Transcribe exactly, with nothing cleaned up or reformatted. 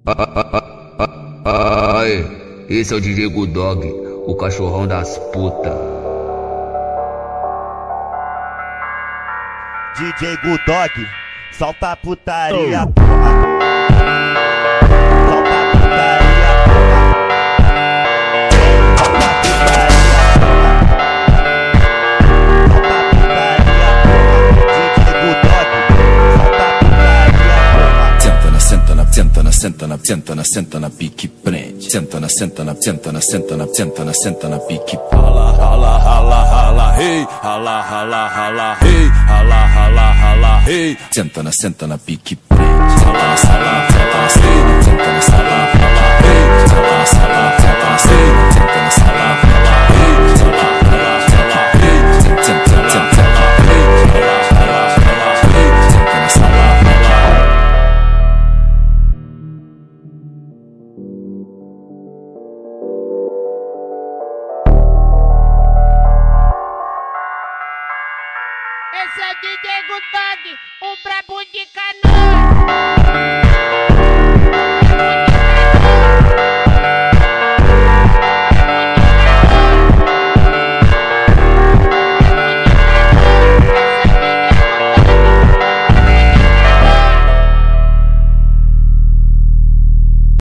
Ai, esse é o D J Gudog, o cachorrão das putas. D J Gudog, solta a putaria, oh. Porra. Solta a putaria, porra. Solta a putaria, porra. Solta a putaria, porra. D J Gudog, solta a putaria, porra. Senta na, senta na, senta na, senta na, senta na, senta na, pique prende. Senta na, senta na, senta na, senta na, senta na, senta na, pique rala, rala, rala, rala, hey, rala, rala, rala, hey, rala, rala, rala, hey. Senta na, senta na, pique prende. Senta na sala, senta na sala, senta na sala, rala, hey, senta na sala, senta na sala, senta na sala, rala, hey, rala, rala, rala, hey, senta, senta, senta, hey, rala, rala, rala, hey, senta na sala, rala. Esse é o D J Gudog, o brabo